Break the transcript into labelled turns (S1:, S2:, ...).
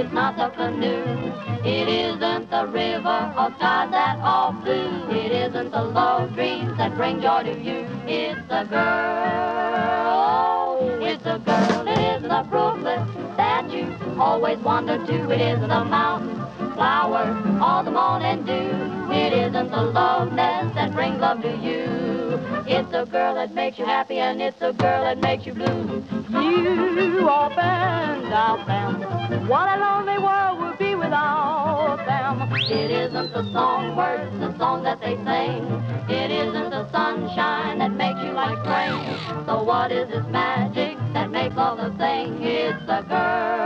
S1: It's not the canoe. It isn't the river or skies that are blue. It isn't the love dreams that bring joy to you. It's a girl. It's a girl. It isn't the Brooklyn that you always wander to. It isn't the mountain flowers or the morning dew. It isn't the love nest that brings love to you. It's a girl that makes you happy, and it's a girl that makes you blue. You up and out them. What a lonely world would be without them. It isn't the song words, the song that they sing. It isn't the sunshine that makes you like spring. So what is this magic that makes all the thing? It's a girl.